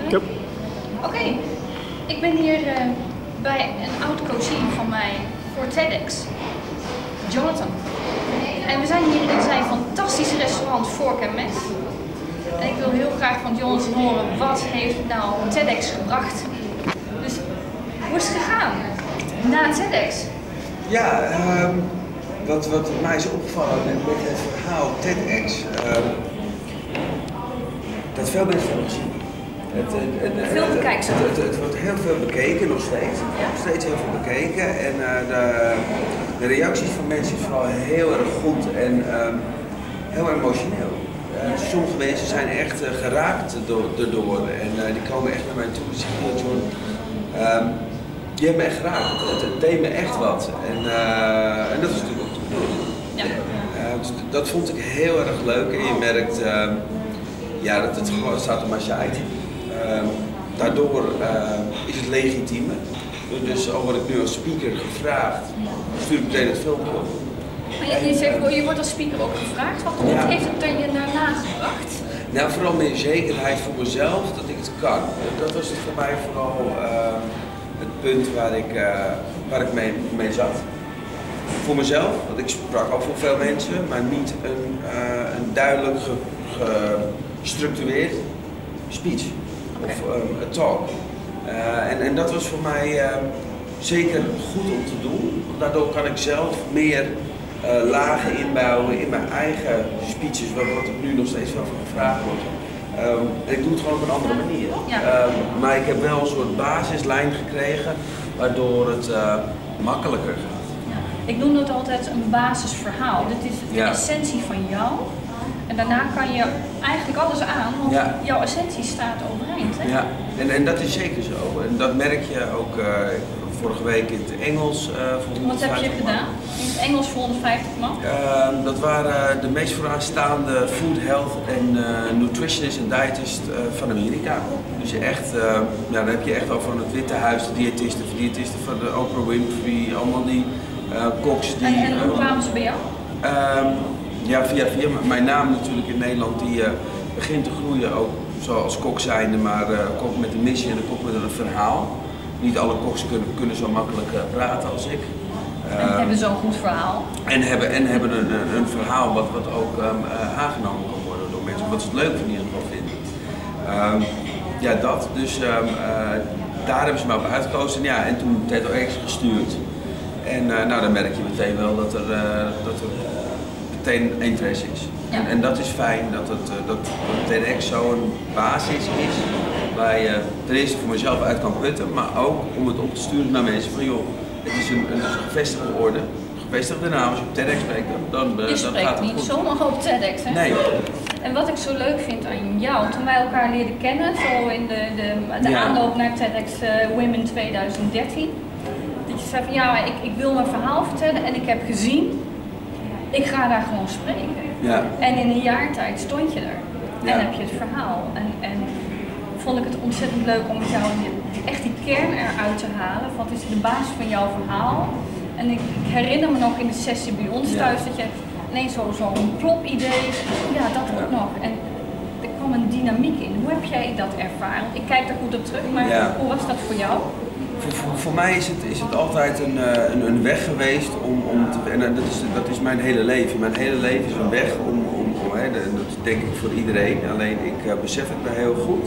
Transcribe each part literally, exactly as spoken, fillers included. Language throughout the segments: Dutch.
Oké. Okay. Ik ben hier uh, bij een oud coachie van mij voor TEDx, Jonathan. En we zijn hier in zijn fantastische restaurant Fork and Mes. En ik wil heel graag van Jonathan horen, wat heeft nou TEDx gebracht? Dus hoe is het gegaan na TEDx? Ja, um, wat, wat mij is opgevallen met het verhaal TEDx, um, dat veel mensen hebben gezien. Het, het, het, veel bekijkt. Het, het, het, het wordt heel veel bekeken, nog steeds. Ja. Nog steeds heel veel bekeken. En uh, de, de reacties van mensen is vooral heel erg goed en um, heel emotioneel. Uh, sommige mensen zijn echt uh, geraakt erdoor en uh, die komen echt naar mij toe en zeggen, John, um, je hebt me echt geraakt. Het, het deed me echt wat. En, uh, en dat is natuurlijk ook de bedoeling. Ja. Uh, dus dat vond ik heel erg leuk en je merkt uh, ja, dat het gewoon staat op als je uit. Uh, daardoor uh, is het legitiem. Dus al word ik nu als speaker gevraagd, stuur ik meteen het filmpje op. Maar je, je, zegt, je wordt als speaker ook gevraagd. Wat ja. heeft het er je daarna gebracht? Nou, vooral meer zekerheid voor mezelf dat ik het kan. Dat was het voor mij vooral uh, het punt waar ik, uh, waar ik mee, mee zat. Voor mezelf, want ik sprak ook voor veel mensen, maar niet een, uh, een duidelijk gestructureerd speech. Okay. Of um, een talk. Uh, en, en dat was voor mij uh, zeker goed om te doen. Daardoor kan ik zelf meer uh, lagen inbouwen in mijn eigen speeches, wat, wat ik nu nog steeds wel van gevraagd wordt. Um, ik doe het gewoon op een andere manier. Ja. Um, maar ik heb wel een soort basislijn gekregen, waardoor het uh, makkelijker gaat. Ja. Ik noem dat altijd een basisverhaal. Dit is de ja. essentie van jou. En daarna kan je eigenlijk alles aan, want ja. jouw essentie staat overeind. Hè? Ja, en, en dat is zeker zo. En dat merk je ook uh, vorige week in het Engels. Uh, voor Wat heb je gedaan? In het Engels voor honderdvijftig man? Uh, dat waren de meest vooraanstaande food, health en uh, nutritionists en diëtist uh, van Amerika. Dus je echt, uh, ja, dan heb je echt over van het Witte Huis, de diëtisten, de diëtisten van de Oprah Winfrey, allemaal die uh, koks die... En, en hoe kwamen ze bij jou? Uh, Ja, via, via mijn naam natuurlijk in Nederland, die uh, begint te groeien ook zoals kok zijnde, maar uh, kok met een missie en een kok met een verhaal. Niet alle koks kunnen, kunnen zo makkelijk uh, praten als ik. Uh, en hebben zo'n goed verhaal. En hebben, en hebben een, een, een verhaal wat, wat ook um, uh, aangenomen kan worden door mensen, wat ze het leuk in ieder geval vinden. Um, ja, dat. Dus um, uh, daar hebben ze me op uitgekozen en, ja, en toen TEDx gestuurd. En uh, nou, dan merk je meteen wel dat er, uh, dat er meteen interesse is. Ja. En, en dat is fijn dat het uh, dat TEDx zo'n basis is waar je ten eerste voor mezelf uit kan putten, maar ook om het op te sturen naar mensen van joh, het is een, een, een gevestigde orde, een gevestigde naam. Als je op TEDx spreekt, dan, dan, je dan spreekt gaat het niet goed. zomaar op TEDx, hè? Nee. En wat ik zo leuk vind aan jou, toen wij elkaar leerden kennen, zo in de, de, de ja. aanloop naar TEDx uh, Women tweeduizend dertien, dat je zei van ja, ik, ik wil mijn verhaal vertellen en ik heb gezien, ik ga daar gewoon spreken. Ja. En in een jaar tijd stond je er ja. en heb je het verhaal. En, en vond ik het ontzettend leuk om met jou echt die kern eruit te halen. Wat is de basis van jouw verhaal? En ik, ik herinner me nog in de sessie bij ons ja. thuis dat je ineens zo'n zo plop-idee, ja dat ja. ook nog. En er kwam een dynamiek in. Hoe heb jij dat ervaren? Ik kijk er goed op terug, maar ja. hoe was dat voor jou? Voor, voor, voor mij is het, is het altijd een, een, een weg geweest om, om te, en dat is, dat is mijn hele leven. Mijn hele leven is een weg om, om, om hè, dat denk ik voor iedereen, alleen ik uh, besef het me heel goed,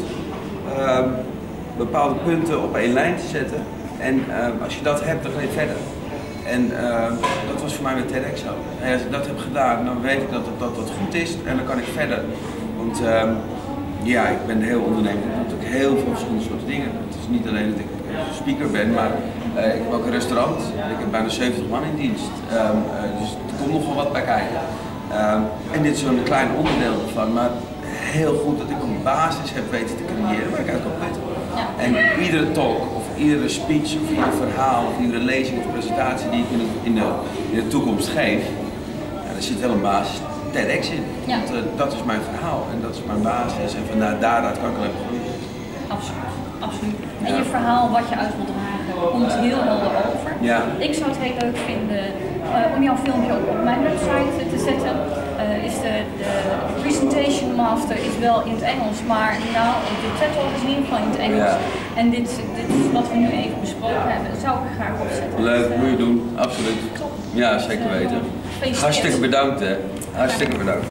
uh, bepaalde punten op één lijn te zetten en uh, als je dat hebt dan ga je verder. En uh, dat was voor mij met TEDx zo. En als ik dat heb gedaan, dan weet ik dat het, dat het goed is en dan kan ik verder. Want uh, ja, ik ben heel ondernemend, ik doe natuurlijk heel veel verschillende soorten dingen. Het is niet alleen dat ik speaker ben, maar uh, ik heb ook een restaurant. Ik heb bijna zeventig man in dienst. Um, uh, dus er komt nog wel wat bij kijken. Um, en dit is zo'n klein onderdeel ervan, maar heel goed dat ik een basis heb weten te creëren waar ik uit kan putten. Ja. En iedere talk, of iedere speech, of ieder verhaal, of iedere lezing of presentatie die ik in de, in de, in de toekomst geef, ja, daar zit wel een basis TEDx in. Ja. Want uh, dat is mijn verhaal en dat is mijn basis en vanuit daaruit kan ik alleen maar groeien. Absoluut, absoluut. En je verhaal wat je uit wil dragen komt heel helder over. Ja. Ik zou het heel leuk vinden uh, om jouw filmpje ook op mijn website te zetten. Uh, uh, is de, de Presentation Master is wel in het Engels, maar nou, de TED Talk is in ieder geval in het Engels. Ja. En dit, dit is wat we nu even besproken hebben, zou ik er graag opzetten. Leuk, uh, moet je doen, absoluut. Top. Ja, zeker weten. Hartstikke bedankt hè. Hartstikke bedankt.